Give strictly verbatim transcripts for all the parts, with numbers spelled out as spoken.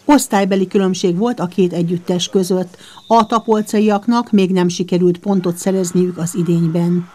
Osztálybeli különbség volt a két együttes között. A tapolcaiaknak még nem sikerült pontot szerezniük az idényben.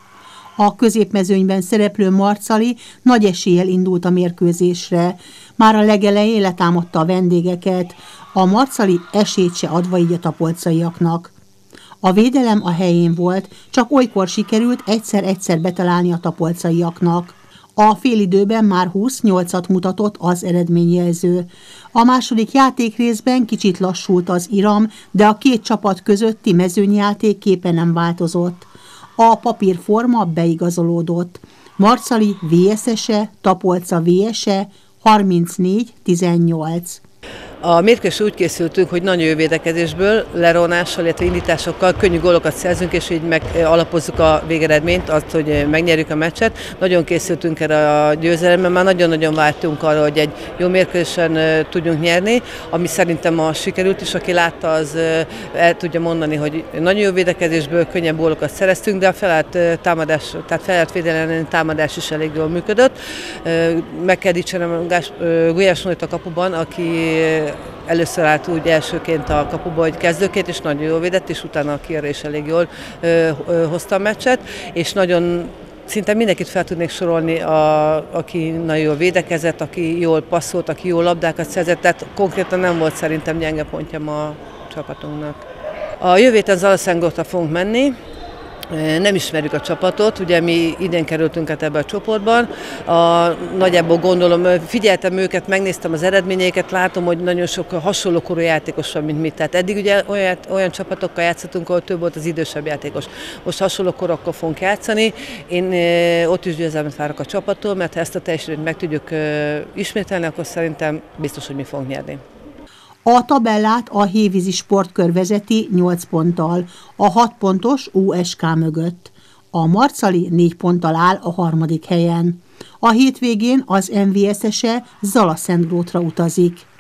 A középmezőnyben szereplő Marcali nagy eséllyel indult a mérkőzésre. Már a legelején letámadta a vendégeket, a Marcali esélyt se adva így a tapolcaiaknak. A védelem a helyén volt, csak olykor sikerült egyszer-egyszer betalálni a tapolcaiaknak. A félidőben már huszonnyolcat mutatott az eredményjelző. A második játékrészben kicsit lassult az iram, de a két csapat közötti mezőnyjáték képe nem változott. A papírforma beigazolódott. Marcali vé es es-e, Tapolca vé es-e harmincnégy tizennyolc. A mérkőzésre úgy készültünk, hogy nagyon jó védekezésből, leronással, illetve indításokkal könnyű gólokat szerzünk, és így meg alapozzuk a végeredményt, azt, hogy megnyerjük a meccset. Nagyon készültünk erre a győzelemre, már nagyon-nagyon vártunk arra, hogy egy jó mérkőzésen tudjunk nyerni, ami szerintem ma sikerült is, aki látta, az el tudja mondani, hogy nagyon jó védekezésből könnyebb gólokat szereztünk, de a felállt támadás, tehát felállt védelem támadás is elég jól működött. Meg kell dicsérnem Gulyás Norit a kapuban, aki először állt úgy elsőként a kapuba, hogy kezdőként, és nagyon jól védett, és utána a Kierre is elég jól ö, ö, hozta a meccset, és nagyon szinte mindenkit fel tudnék sorolni, a, aki nagyon jól védekezett, aki jól passzolt, aki jól labdákat szerzett, tehát konkrétan nem volt szerintem gyenge pontja ma a csapatunknak. A jövő héten Zalaszángrota fogunk menni. Nem ismerjük a csapatot, ugye mi idén kerültünk át ebbe a csoportban. A, nagyjából gondolom, figyeltem őket, megnéztem az eredményeiket, látom, hogy nagyon sok hasonló korú játékos van, mint mi. Tehát eddig ugye olyan, olyan csapatokkal játszottunk, ahol több volt az idősebb játékos. Most hasonló korokkal fogunk játszani. Én ott is győzelmet várok a csapattól, mert ha ezt a teljesítményt meg tudjuk ismételni, akkor szerintem biztos, hogy mi fogunk nyerni. A tabellát a Hévízi Sportkör vezeti nyolc ponttal, a hat pontos u es ká mögött. A Marcali négy ponttal áll a harmadik helyen. A hétvégén az em vé es es-e Zalaszentgrótra utazik.